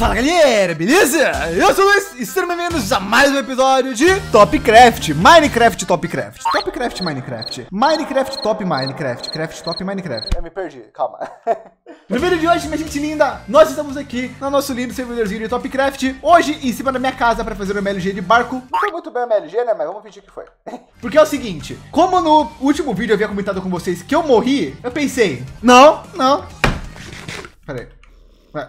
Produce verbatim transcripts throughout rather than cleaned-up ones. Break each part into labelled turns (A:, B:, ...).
A: Fala galera, beleza? Eu sou o Luiz e sejam bem-vindos a mais um episódio de Topcraft, Minecraft Topcraft, Topcraft Minecraft, Minecraft Top Minecraft, Craft Top Minecraft. Eu me perdi, calma. No vídeo de hoje, minha gente linda, nós estamos aqui no nosso lindo servidorzinho de Topcraft, hoje em cima da minha casa para fazer uma M L G de barco. Não foi muito bem uma M L G, né? Mas vamos fingir que foi. Porque é o seguinte, como no último vídeo eu havia comentado com vocês que eu morri, eu pensei, não, não. Pera aí. Ué.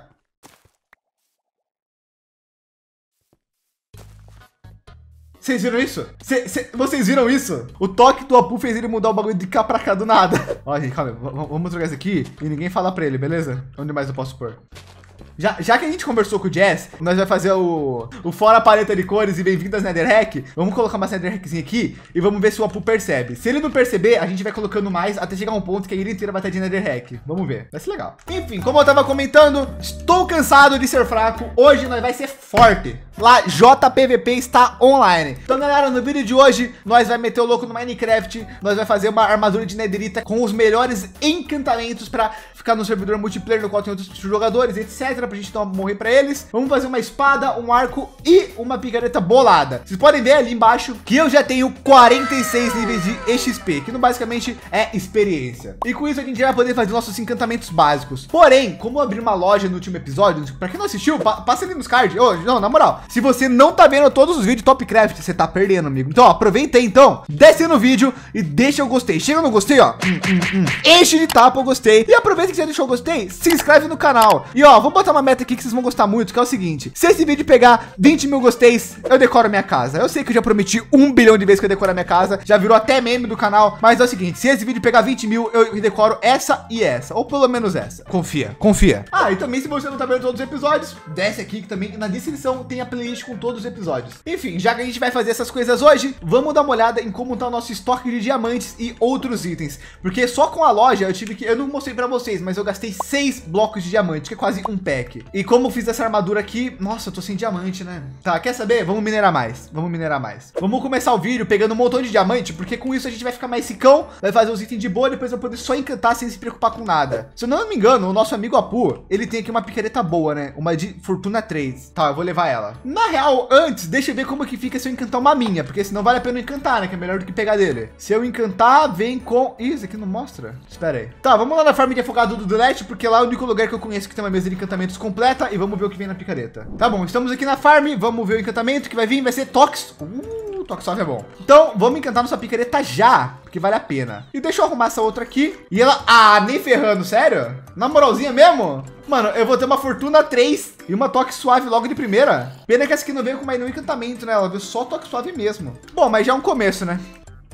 A: Vocês viram isso? Cê, cê, vocês viram isso? O toque do Apu fez ele mudar o bagulho de cá pra cá do nada. Ó, gente, calma aí. Vamos trocar isso aqui e ninguém fala pra ele, beleza? Onde mais eu posso pôr? Já, já que a gente conversou com o Jazz, nós vai fazer o, o fora paleta de cores e bem-vindas Netherrack. Vamos colocar uma Netherrackzinha aqui e vamos ver se o Apu percebe. Se ele não perceber, a gente vai colocando mais até chegar a um ponto que a ilha inteira vai estar de Netherrack. Vamos ver, vai ser legal. Enfim, como eu tava comentando, estou cansado de ser fraco. Hoje nós vai ser forte. Lá, J P V P está online. Então, galera, no vídeo de hoje, nós vai meter o louco no Minecraft. Nós vai fazer uma armadura de netherita com os melhores encantamentos para ficar no servidor multiplayer, no qual tem outros jogadores, etcétera. Pra gente não morrer para eles. Vamos fazer uma espada, um arco e uma picareta bolada. Vocês podem ver ali embaixo que eu já tenho quarenta e seis níveis de E X P, que não basicamente é experiência. E com isso a gente já vai poder fazer nossos encantamentos básicos. Porém, como eu abri uma loja no último episódio, para quem não assistiu, pa passa ali nos cards. Oh, não, na moral, se você não tá vendo todos os vídeos de Topcraft, você tá perdendo, amigo. Então, ó, aproveita aí, então, desce no vídeo e deixa o gostei. Chega no gostei, ó, hum, hum, hum. Enche de tapa o gostei. E aproveita que você já deixou o gostei, se inscreve no canal. E ó, vou botar uma meta aqui que vocês vão gostar muito, que é o seguinte: se esse vídeo pegar vinte mil gosteis, eu decoro a minha casa. Eu sei que eu já prometi um bilhão de vezes que eu decoro a minha casa, já virou até meme do canal, mas é o seguinte: se esse vídeo pegar vinte mil, eu decoro essa e essa, ou pelo menos essa. Confia, confia. Ah, e também se você não tá vendo todos os episódios, desce aqui que também na descrição tem a playlist com todos os episódios. Enfim, já que a gente vai fazer essas coisas hoje, vamos dar uma olhada em como tá o nosso estoque de diamantes e outros itens, porque só com a loja eu tive que, eu não mostrei pra vocês, mas eu gastei seis blocos de diamante, que é quase um pack. E como eu fiz essa armadura aqui, nossa, eu tô sem diamante, né? Tá, quer saber? Vamos minerar mais, vamos minerar mais. Vamos começar o vídeo pegando um montão de diamante, porque com isso a gente vai ficar mais ricão, vai fazer os itens de boa, depois vai poder só encantar sem se preocupar com nada. Se eu não me engano, o nosso amigo Apu, ele tem aqui uma picareta boa, né? Uma de Fortuna três. Tá, eu vou levar ela. Na real, antes, deixa eu ver como que fica se eu encantar uma minha, porque senão vale a pena encantar, né? Que é melhor do que pegar dele. Se eu encantar, vem com... Ih, isso aqui não mostra? Espera aí. Tá, vamos lá na farm de afogado do Delete, porque lá é o único lugar que eu conheço que tem uma mesa de encantamentos completa, e vamos ver o que vem na picareta. Tá bom, estamos aqui na farm, vamos ver o encantamento que vai vir, vai ser Tox. Uh, Toxoff é bom. Então, vamos encantar nossa picareta já, porque vale a pena. E deixa eu arrumar essa outra aqui. E ela... Ah, nem ferrando, sério? Na moralzinha mesmo? Mano, eu vou ter uma Fortuna três e uma toque suave logo de primeira. Pena que essa aqui não veio com mais nenhum encantamento, né? Ela veio só toque suave mesmo. Bom, mas já é um começo, né?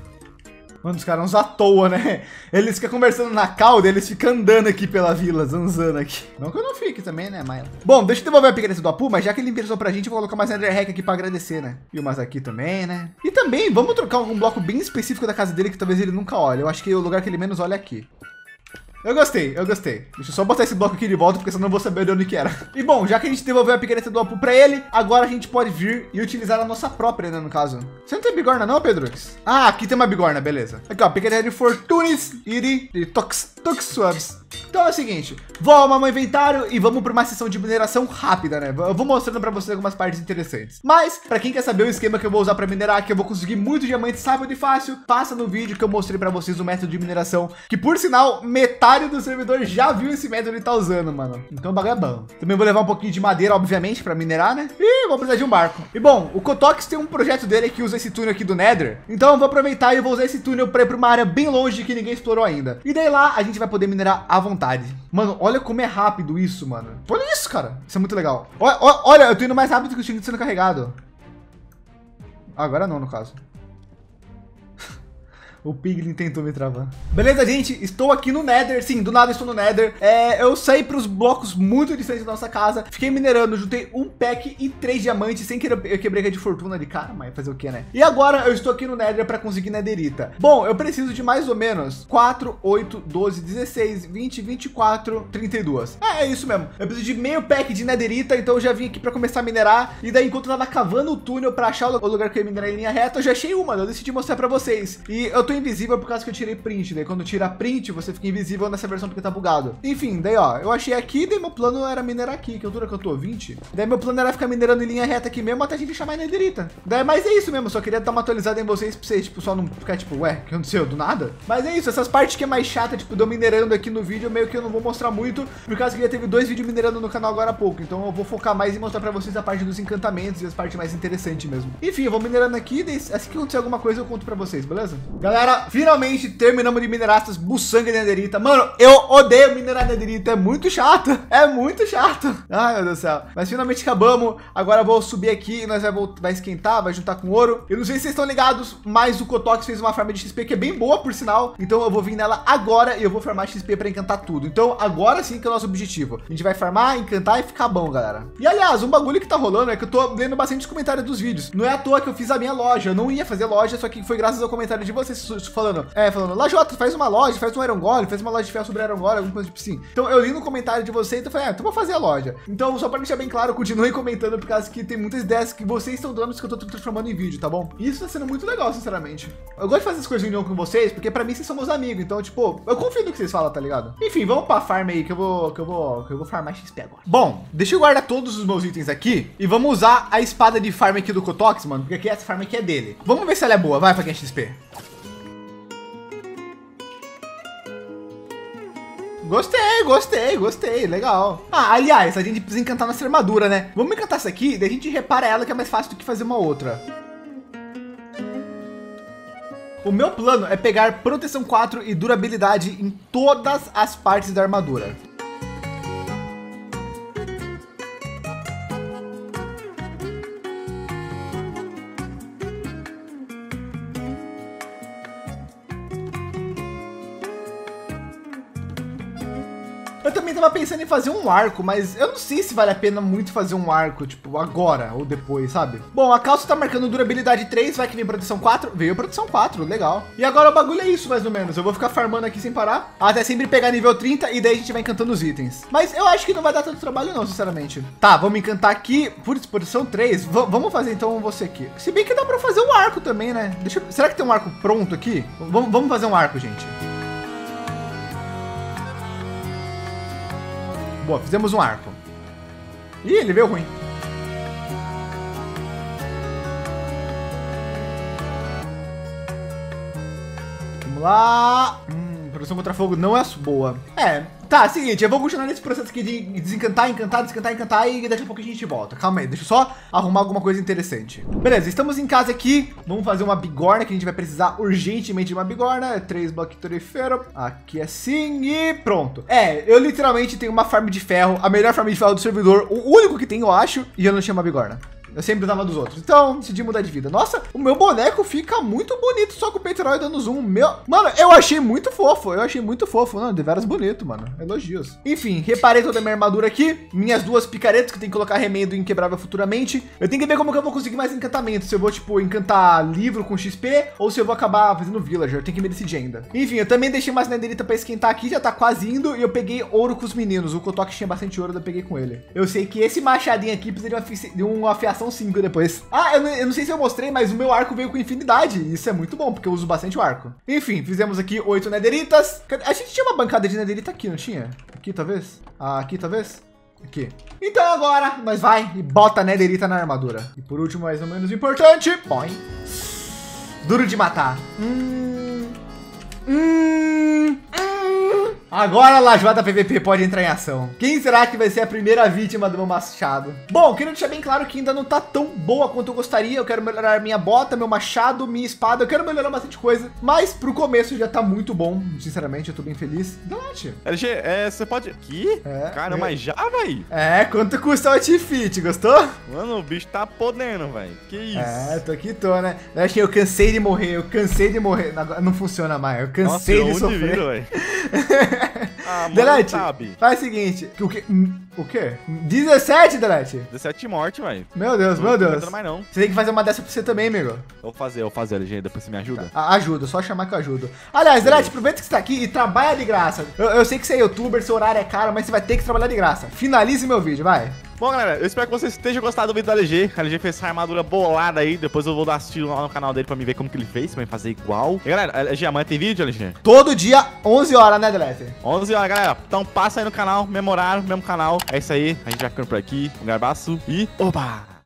A: Mano, os caras uns à toa, né? Eles ficam conversando na cauda, eles ficam andando aqui pela vila, zanzando aqui. Não que eu não fique também, né, mas... Bom, deixa eu devolver a picareta do Apu, mas já que ele emprestou pra gente, eu vou colocar mais Netherrack aqui pra agradecer, né? E umas aqui também, né? E também, vamos trocar um bloco bem específico da casa dele, que talvez ele nunca olhe. Eu acho que o lugar que ele menos olha é aqui. Eu gostei, eu gostei. Deixa eu só botar esse bloco aqui de volta, porque senão eu não vou saber de onde que era. E bom, já que a gente devolveu a picareta do Apu pra ele, agora a gente pode vir e utilizar a nossa própria, né, no caso. Você não tem bigorna não, Pedro? Ah, aqui tem uma bigorna, beleza. Aqui, ó, picareta de Fortunes e de, de Tox, Tox Suaves. Então é o seguinte, vou arrumar meu inventário e vamos para uma sessão de mineração rápida, né? Eu vou mostrando para vocês algumas partes interessantes. Mas, para quem quer saber o esquema que eu vou usar para minerar, que eu vou conseguir muito diamante rápido e fácil, passa no vídeo que eu mostrei para vocês o método de mineração, que por sinal, metade do servidor já viu esse método e tá usando, mano. Então o bagulho é bom. Também vou levar um pouquinho de madeira, obviamente, para minerar, né? E vou precisar de um barco. E bom, o Kotox tem um projeto dele que usa esse túnel aqui do Nether. Então eu vou aproveitar e eu vou usar esse túnel para ir para uma área bem longe que ninguém explorou ainda. E daí lá a gente vai poder minerar à vontade. Mano, olha como é rápido isso, mano. Olha isso, cara. Isso é muito legal. Olha, olha, eu tô indo mais rápido que o Xing sendo carregado. Agora não, no caso. O Piglin tentou me travar. Beleza, gente? Estou aqui no Nether. Sim, do nada estou no Nether. É, eu saí para os blocos muito distantes da nossa casa. Fiquei minerando, juntei um pack e três diamantes. Sem querer, eu quebrei a de fortuna de cara, mas fazer o que, né? E agora eu estou aqui no Nether para conseguir netherita. Bom, eu preciso de mais ou menos quatro, oito, doze, dezesseis, vinte, vinte e quatro, trinta e dois. É, é isso mesmo. Eu preciso de meio pack de netherita. Então eu já vim aqui para começar a minerar. E daí, enquanto eu tava cavando o túnel para achar o lugar que eu ia minerar em linha reta, eu já achei uma. Eu decidi mostrar para vocês. E eu tô tô invisível por causa que eu tirei print. Daí quando tira print, você fica invisível nessa versão porque tá bugado. Enfim, daí ó, eu achei aqui, daí meu plano era minerar aqui. Que altura que eu tô? vinte? Daí meu plano era ficar minerando em linha reta aqui mesmo até a gente chamar nederita. Daí, mas é isso mesmo, só queria dar uma atualizada em vocês pra vocês, tipo, só não ficar tipo, ué, o que aconteceu? Do nada? Mas é isso, essas partes que é mais chata, tipo, de eu minerando aqui no vídeo, meio que eu não vou mostrar muito, por causa que já teve dois vídeos minerando no canal agora há pouco. Então eu vou focar mais em mostrar pra vocês a parte dos encantamentos e as partes mais interessantes mesmo. Enfim, eu vou minerando aqui, daí, assim que acontecer alguma coisa eu conto pra vocês, beleza? Galera, finalmente terminamos de minerar essas buçangas de nederita. Mano, eu odeio minerar nederita, é muito chato, é muito chato. Ai, meu Deus do céu. Mas finalmente acabamos, agora eu vou subir aqui e nós vai, voltar, vai esquentar, vai juntar com ouro. Eu não sei se vocês estão ligados, mas o Kotox fez uma farm de X P que é bem boa, por sinal. Então eu vou vir nela agora e eu vou farmar X P para encantar tudo. Então agora sim que é o nosso objetivo. A gente vai farmar, encantar e ficar bom, galera. E aliás, um bagulho que tá rolando é que eu tô lendo bastante os comentários dos vídeos. Não é à toa que eu fiz a minha loja. Eu não ia fazer loja, só que foi graças ao comentário de vocês falando, é, falando, Lajota, faz uma loja, faz um Iron Golem, faz uma loja de ferro sobre Iron Golem, alguma coisa tipo assim. Então eu li no comentário de vocês e então falei, é, então vou fazer a loja. Então só para deixar bem claro, continuem comentando por causa que tem muitas ideias que vocês estão dando que eu tô transformando em vídeo, tá bom? Isso tá sendo muito legal, sinceramente. Eu gosto de fazer as coisas em união com vocês, porque pra mim vocês são meus amigos, então, tipo, eu confio no que vocês falam, tá ligado? Enfim, vamos pra farm aí, que eu vou, que eu vou, que eu vou farmar X P agora. Bom, deixa eu guardar todos os meus itens aqui e vamos usar a espada de farm aqui do Kotox, mano, porque aqui essa farm aqui é dele. Vamos ver se ela é boa, vai pra quem é X P. Gostei, gostei, gostei, legal. Ah, aliás, a gente precisa encantar nossa armadura, né? Vamos encantar essa aqui, daí a gente repara ela que é mais fácil do que fazer uma outra. O meu plano é pegar proteção quatro e durabilidade em todas as partes da armadura. Eu também tava pensando em fazer um arco, mas eu não sei se vale a pena muito fazer um arco, tipo, agora ou depois, sabe? Bom, a calça tá marcando durabilidade três, vai que vem proteção quatro. Veio proteção quatro, legal. E agora o bagulho é isso, mais ou menos. Eu vou ficar farmando aqui sem parar, até sempre pegar nível trinta e daí a gente vai encantando os itens. Mas eu acho que não vai dar tanto trabalho não, sinceramente. Tá, vamos encantar aqui. Putz, proteção três. V vamos fazer então você aqui. Se bem que dá pra fazer um arco também, né? Deixa eu... Será que tem um arco pronto aqui? V vamos fazer um arco, gente. Boa, fizemos um arco. Ih, ele veio ruim. Vamos lá. Hum, proteção contra fogo não é boa. É, tá, seguinte, eu vou continuar nesse processo aqui de desencantar, encantar, desencantar, encantar e daqui a pouco a gente volta. Calma aí, deixa eu só arrumar alguma coisa interessante. Beleza, estamos em casa aqui. Vamos fazer uma bigorna, que a gente vai precisar urgentemente de uma bigorna. Três bloquos de ferro. Aqui assim e pronto. É, eu literalmente tenho uma farm de ferro, a melhor farm de ferro do servidor, o único que tem, eu acho, e eu não tinha uma bigorna. Eu sempre usava dos outros. Então, decidi mudar de vida. Nossa, o meu boneco fica muito bonito só com o peitoral dando zoom. Meu... Mano, eu achei muito fofo. Eu achei muito fofo. Não, de veras bonito, mano. Elogios. Enfim, reparei toda a minha armadura aqui. Minhas duas picaretas que eu tenho que colocar remendo inquebrável futuramente. Eu tenho que ver como que eu vou conseguir mais encantamentos. Se eu vou, tipo, encantar livro com X P ou se eu vou acabar fazendo villager. Eu tenho que me decidir ainda. Enfim, eu também deixei mais nederita pra esquentar aqui. Já tá quase indo. E eu peguei ouro com os meninos. O Kotox tinha bastante ouro, eu peguei com ele. Eu sei que esse machadinho aqui precisa de uma, afi... de uma afiação cinco depois. Ah, eu não, eu não sei se eu mostrei, mas o meu arco veio com infinidade. Isso é muito bom, porque eu uso bastante o arco. Enfim, fizemos aqui oito nederitas. A gente tinha uma bancada de nederita aqui, não tinha? Aqui, talvez? Ah, aqui, talvez? Aqui. Então agora, nós vai e bota a nederita na armadura. E por último, mais ou menos importante, põe. Duro de matar. Hum... Hum... Hum... Agora a Lajota P V P pode entrar em ação. Quem será que vai ser a primeira vítima do meu machado? Bom, quero deixar bem claro que ainda não tá tão boa quanto eu gostaria. Eu quero melhorar minha bota, meu machado, minha espada. Eu quero melhorar bastante coisa. Mas pro começo já tá muito bom. Sinceramente, eu tô bem feliz. Delete.
B: L G, é, você pode... Aqui?
A: É,
B: Cara,
A: é.
B: mas já, velho?
A: É, quanto custa o outfit? Gostou?
B: Mano, o bicho tá podendo, velho. Que isso?
A: É, tô aqui, tô, né? Eu achei, eu cansei de morrer. Eu cansei de morrer. Agora não funciona mais. Eu cansei
B: Nossa,
A: de sofrer.
B: velho. Ah, mano,
A: Delete,
B: sabe.
A: faz o seguinte. O quê? O quê? dezessete, Delete?
B: dezessete mortes, velho.
A: Meu Deus,
B: Não
A: meu
B: tô
A: Deus.
B: aguentando mais, não.
A: Você tem que fazer uma dessa pra você também, amigo.
B: Eu vou fazer, eu vou fazer, L G. Depois você me ajuda.
A: A- Ajuda, só chamar que eu ajudo. Aliás, Delete, aproveita que você tá aqui e trabalha de graça. Eu, eu sei que você é youtuber, seu horário é caro, mas você vai ter que trabalhar de graça. Finalize meu vídeo, vai.
B: Bom, galera, eu espero que vocês tenham gostado do vídeo do L G. O L G fez essa armadura bolada aí. Depois eu vou dar assistir lá no canal dele pra me ver como que ele fez, pra me fazer igual. E, galera, L G, amanhã tem vídeo, L G?
A: Todo dia, onze horas, né, Delete?
B: onze horas, galera. Então passa aí no canal, mesmo horário, mesmo canal. É isso aí. A gente vai ficando por aqui. Um garbaço e... Opa!